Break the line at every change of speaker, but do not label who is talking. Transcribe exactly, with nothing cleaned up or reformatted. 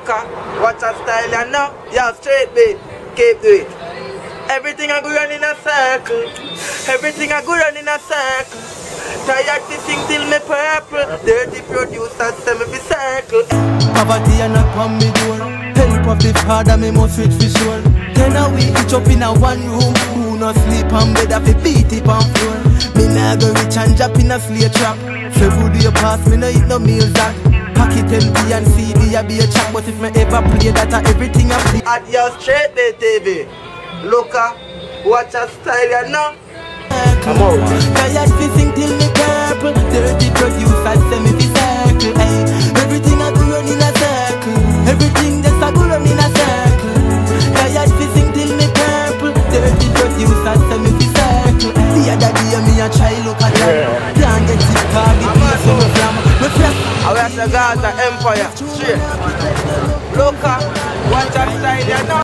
Loca, watch a style you know. Yeah, straight beat, keep do it. Everything I go run in a circle. Everything I go run in a circle. Tired to sing till me purple. Dirty producers say me be circle.
Poverty and a on me door. Help of the father me must reach for sure. Then I we each up in a one room. Who no sleep on bed if it beat it on floor. Me nah go rich and drop in a slave trap. So good you pass me no eat no meals that. Pocket empty and C D I be a chat. But if me ever play that I everything I play.
At your straight day T V. Loca, watch a style you know. Come on.
Tired to sing till me purple. Dirty producers say me be circle. Ay, everything I do run in a circle. Everything that's I go run in a circle. Tired to sing till me purple. Dirty producers say me be circle. The other day me a try look at them. Can't get sick target. So me flam, me flam.
I watch the Gaza Empire. Straight. Loca, watch a style you know.